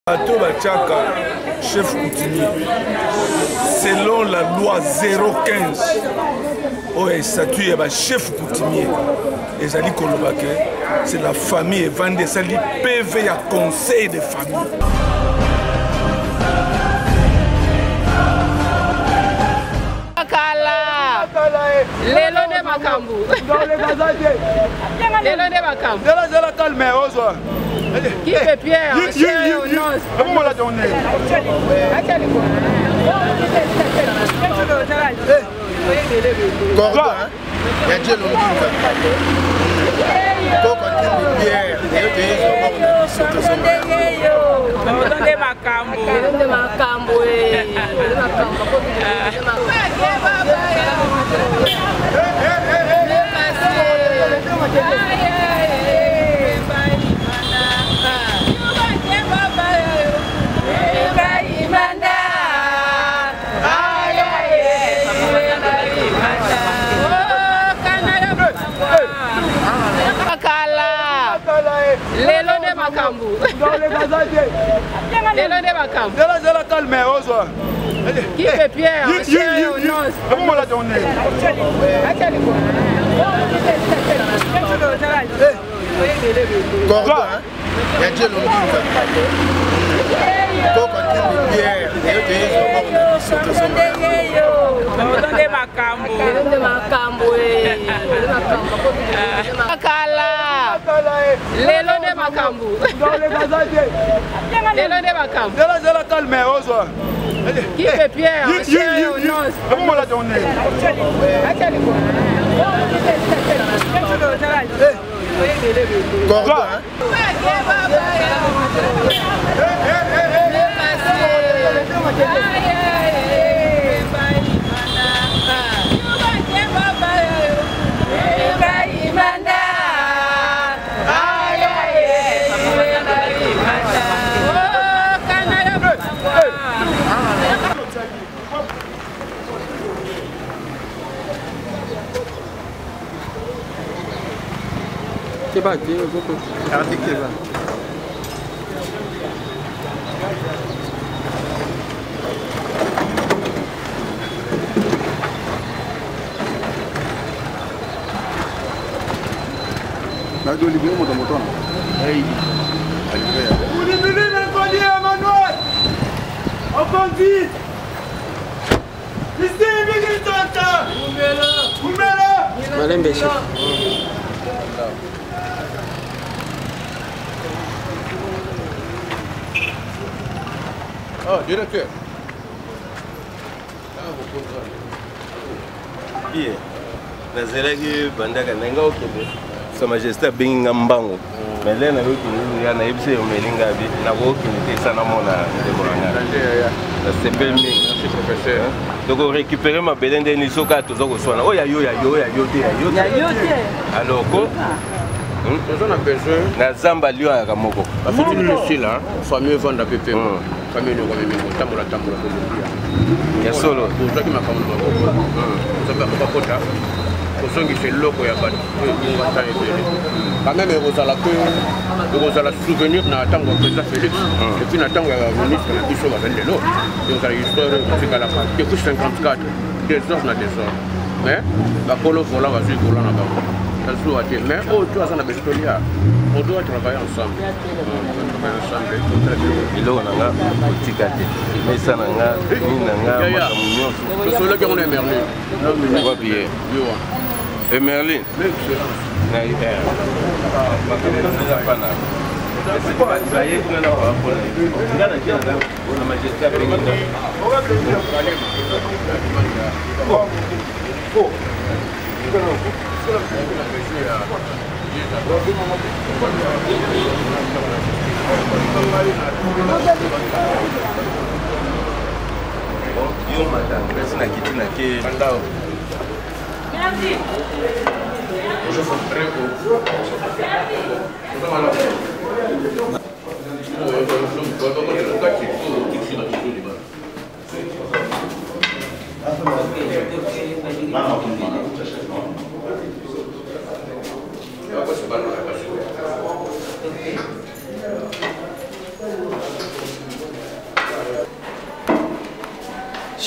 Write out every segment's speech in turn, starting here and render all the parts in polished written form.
Bateau Bachaka, chef coutumier, selon la loi 015, où est statué chef coutumier, et Zali Kolobake, c'est la famille et Vandé Sali PV à conseil de famille. Lelo de Makambu. Lelo de Makambu. Zela calme, Ozoa. Qui fait Pierre? Comment la journée? Cordon, hein? Il y a Dieu le Lelo de Makambu. Lelo de Makambu. Zela calme, Ozoa. Qui fait Pierre? Comment la journée? Cordon, hein? Il y a Dieu le Lelo de Makambu. Lelo de Makambu. Zela calme, Ozoa. Qui fait Pierre? Comment la journée? Cordon, hein? Oh, directeur. Bien. Nazeraki bandaka nanga okende. Sa majesté benga mbango. Mais là na yokini ya na yebise yomelinga bi na okini te sana mona ndeko nanga. C'est belle mine. Merci professeur. Donc on récupérer ma belende ni soka tozo ko swana. Oh ya yo te. Alors ko on a besoin na zamba lio ya kamoko. parce que le style là, famille vendre PP. Famille no comme même tambola pour dire. Ya solo. Pour ça qui m'a comme ça va pas kota. Pour ça qui fait loko ya ba. Quand même vous allez que vous allez souvenir na tango président Félix et puis na tango ministre na biso va vendre l'eau. Donc ça histoire c'est à la fin. Que 54 des heures na des heures. Mais la polo vola va suivre vola na ba. Mais oh, tu as besoin de on doit travailler ensemble. Il a tikate. Mais ça nanga, nanga, je suis là qui on est Merlin. On va bien. Et Merlin. Yo madame, merci na kiti na ke pandao. Merci. Je suis très beau.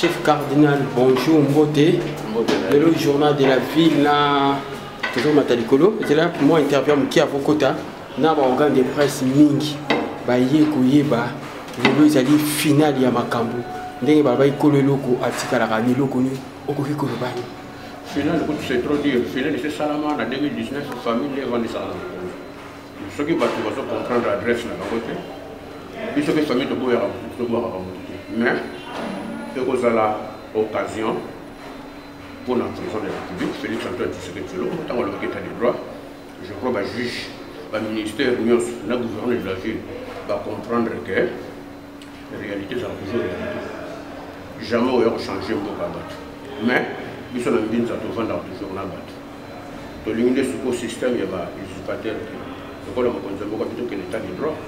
Chef cardinal, bonjour Mbote. Le journal de la ville, là, toujours Matalikolo. C'est là pour moi interview qui a Vokota. N'a pas organe de presse mingi. Baye Koyeba. Le zali final ya makambo. Ndenge baba ikolo loko atikala kani loko ni okoki ko bani. Final, c'est trop dur. Final, c'est Salama en 2019, famille les vendit ça. Ce qui va comprendre l'adresse là, côté. Il faut que famille de boire mais il y a l'occasion pour la prison de la République, Félix Antoine Tshisekedi, tant qu'on l'état des droits, je crois que le juge, le ministère, le gouvernement de la ville va comprendre que la réalité, c'est toujours la réalité. Jamais on va changer un peu de battre. Mais, ils sont en train de vendre toujours la battre. Dans le système, il y a des usurpateurs. Donc, on a plutôt que l'état des droits.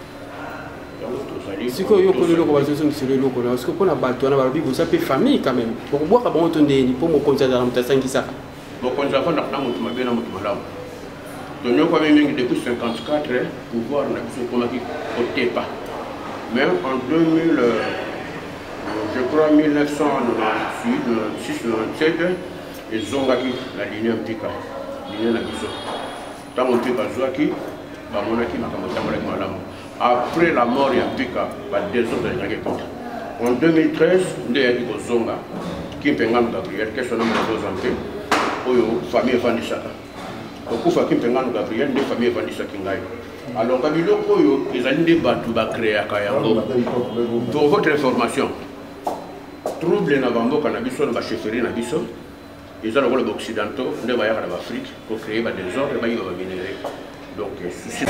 Si vous avez un loco, parce que pour la bateau, vous avez famille quand même. Pour boire à bon tourner, pour me considérer dans ta 5 qui ça. Bon, quand j'avais dans mon bien, donc, quand même depuis 54 pouvoir n'a pas pas. Mais en 2000, je crois 1998, 96, 97, ils ont acquis la ligne Mpika, ligne Nabiso. Tant on peut pas jouer qui, bah mon acquis m'a commencé à malam. Après la mort de Mpika, bah des autres ont en 2013, nous avons eu Zonga, qui est un Gabriel, qui est son nom de Zambé, où famille Vandisaka. Donc, il faut que nous Gabriel, des familles Vandisaka. Alors, quand ils ont des bateaux créés à Kayango. Pour votre information, trouble dans Bambo, Canabiso, dans la chefferie Nabiso, ils ont les occidentaux, les voyages en Afrique, pour créer des ordres, ils vont venir. Donc, souci.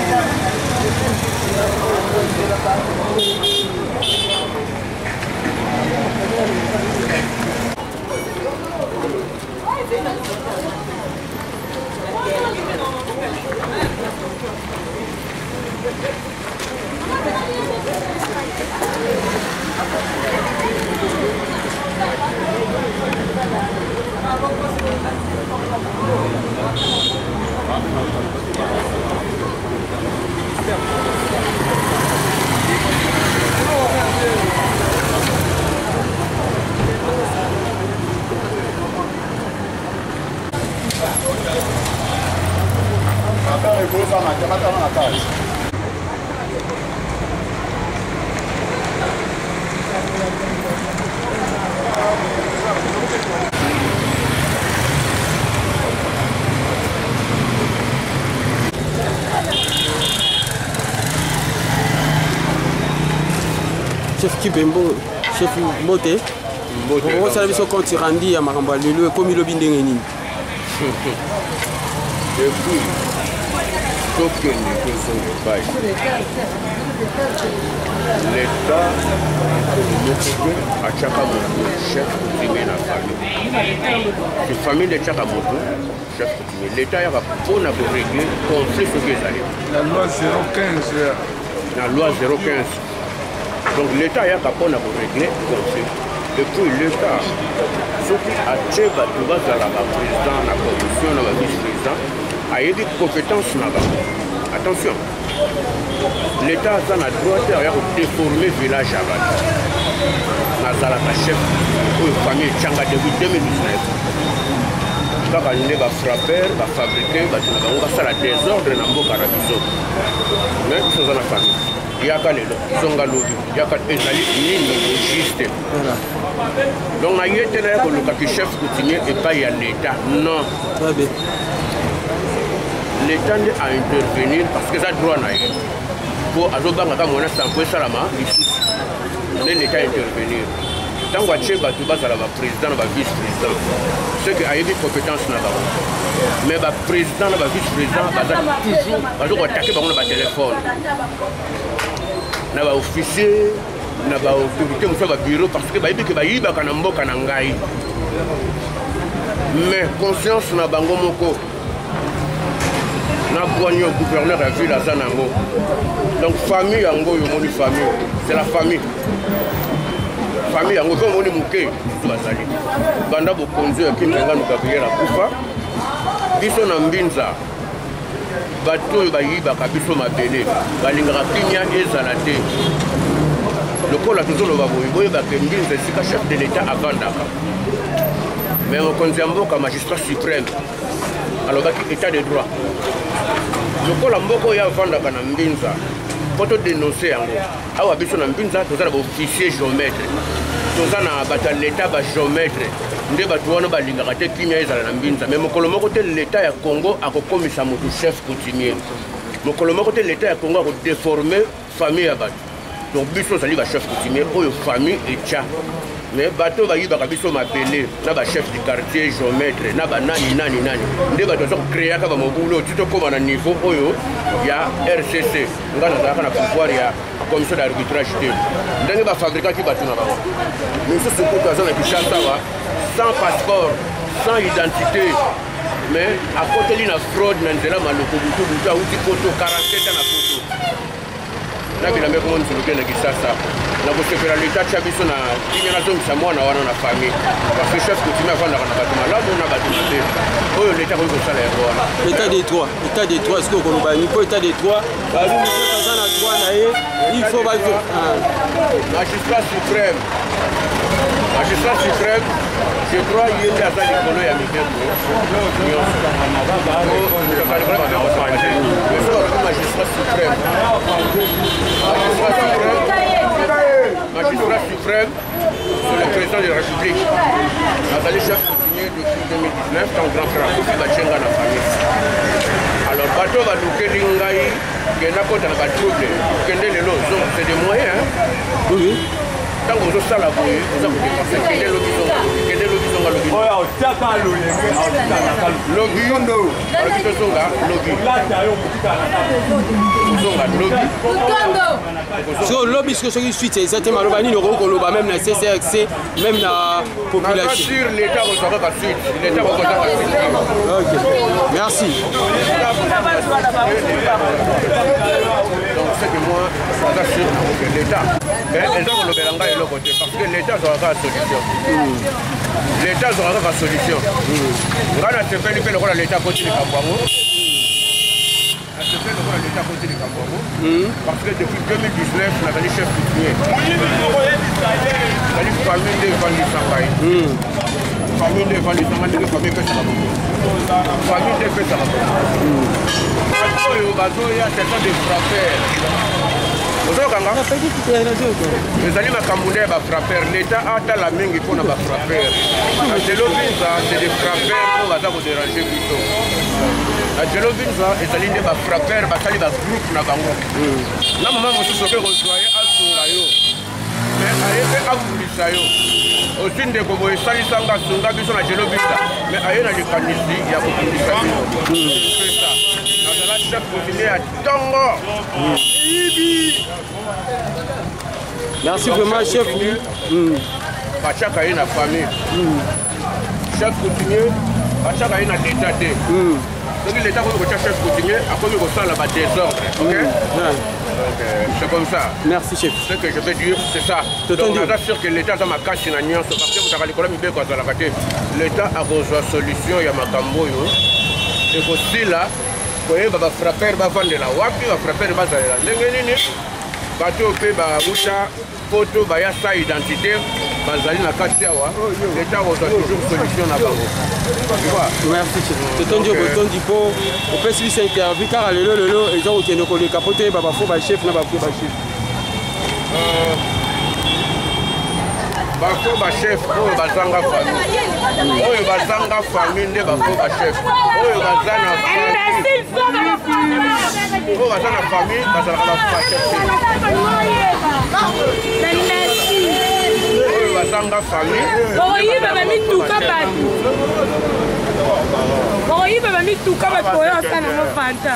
Chef Kibembo, chef Mbote. Vous savez ce qu'on tire Randy à Maramba, le comme il obinde nini. Depuis, sauf que nous sommes pas. L'État a Tchakamoto, chef coutumier dans la famille. La famille de Tchakamoto, chef coutumier. L'État a pour régler le conflit sur les années. La loi 015. La loi 015. Donc l'État a pour régler le conflit. Et puis l'État, ce qui a tué le président, la commission, le vice-président, a eu des compétences. Attention, l'État a le droit de déformer le village à Bali. Nazalaka chef pour une famille Tchanga depuis 2019. Quand on va frapper, on va fabriquer, on va faire la désordre dans le Carabiso. Mais c'est dans la famille. Il y a qu'à il y a qu'à juste. Donc, il y a un chef coutumier et pas l'État. Non. L'État a intervenir parce que ça doit aller. Pour Azobanga, quand on a stampé Salama, l'État intervenir. Tant qu'on a tué le président, le vice-président, ceux qui ont des compétences là-bas. Mais le président, le vice-président, toujours attaquer par le téléphone. Na ba officier na ba autorité mo fa bureau parce que ba yibi ke ba yiba kana mboka na ngai mais conscience na bango moko na boigno gouverneur a vu la zanango donc famille yango yo moni famille c'est la famille yango ko moni muke to bazali banda bo konzo ya kinga no Gabriel akufa biso na mbinza bato oyo bayibaka biso mabele balingaka kimia ezala te lokola tozoloba boyeba ke Mbinza esika chef de l'état avandaka mais mokonzi ya mboka magistrat suprême alobaki état de droit lokola mboka oyo avandaka na Mbinza po todénonce yango awa biso na Mbinza toza na baofficier géomètre toza na bato ya l'état bagéomètre nde bato wana balingaka te kimia ezala na Mbinza mais mokolo moko te l'état ya Congo akokomisa moto chef coutumier mokolo moko te l'état ya Congo akodéforme famille ya bato donc biso ozali bachef coutumier oyo famille etya mais bato bayibaka biso mabele na bachef du quartier géomètre na banani nani nde bato aza kokréaka bamobulu oyo ti tokóma na niveau oyo ya RCC nga nazalaka na pouvoir ya commission d'arbitrage te ndenge bafabrikaki bato na bango misusu kutu aza na Kinshasa awa sans passeport sans identité mais akoteli na fraude na nzela maloko butu awuti poto 47 na poto na bilamba komoni soloke na Kinshasa na kosepela l'état tia biso na kimia nazongisa mwana wana na famille parce que chef coutumier avandaka na bato malamu na bato mabe oyo l'état koki kosala yango wana état des droits est-ce que okoloba miko état des droits babi mosusu aza na droit na ye il faut magistrat suprême je crois yende aza likolo ya mibeko magistrat suprême c'est le président de la République azali chef coutumier depuis 2019 tant grand frère akofi batyenga na famille alors bato balukeli ngai kenda kota na batrouble kende lelo zongo c'est des moyens oui ntango ozosala boye oza kodepense kende lobi zonga lobi alobi tozonga lobi so lobi soki suite eza te maloba nini okoki koloba même na CCRC même na population sur l'état kozwaka suite l'état bakozwaka suite ok merci donc c'est que moi ça sur l'état mais eza kolobela ngai eloko te parce que l'état azwaka solution l'état azwaka solution ngai nasepeli mpe lokola l'état akoti likambo yango parce que depuis 2019 nazali chef coutumier nazali famille nde evandisaka ye famille nde evandisaka ndenge famille epesaka bongo famille nde epesaka bongo bato oyo bazoya certain de frapper ozokanga ezali makambo nde ya bafrapper l'état atala mingi mpona bafrapper atelo Mbinza c'est des frappeurs oyo baza koderange biso atelo Mbinza ezali nde bafrapper basali bagroupe na bango na mama mosusu oke kozwa ye asunga yo mais aye mpe abulisa yo osi ndeko boye esalisanga asunga biso na telo Mbinza mais aye na likanisi ya kobundisa biso nazala chef coutumier ya ntongo merci vraiment chef batiaka ye na famille chef coutumier batiaka ye na l'état te soki l'état akomi kotia chef coutumier akomi kosala badésordre ok c'est comme ça merci chef ce que je veux dire c'est ça donc naza sûr que l'état aza makasi na nyonso parce que motaka likolo mibeko azalaka te l'état akozwa solution ya makambo oyo ekosila koyeba bafrapper bavandela wapi bafrapper bazalela ndenge nini bato mpe bauta poto baya sa identité bazali na kati awa l'état kozwa toujours solution na bango merci totondi botondi mpo opesi biso interview kaka lelo eza kokende koleka po toyeba bafo bachef na bafo bachef bafo bachef oyo bazanga famille nde bafo bachef oyo baza na famille bazalaka bachef oyo bazanga famille oyiba bamituka bato oyo asana no fanta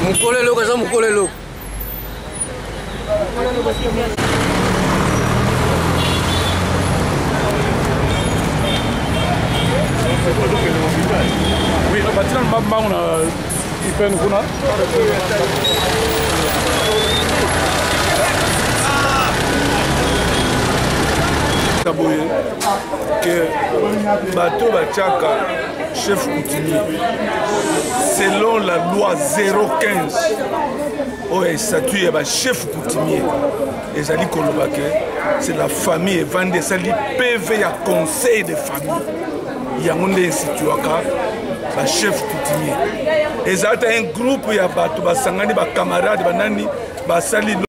Mukolelo kaza mukolelo. Oui, on va tirer le map, on a une kuna. Que bateau Bachaka, chef coutumier, selon la loi 015, statut et chef coutumier, et Zali Kolobake, c'est la famille et Vendé Sali PV à conseil de famille. Il y a un institut à chef coutumier. Et ça a un groupe, il y a des camarades, des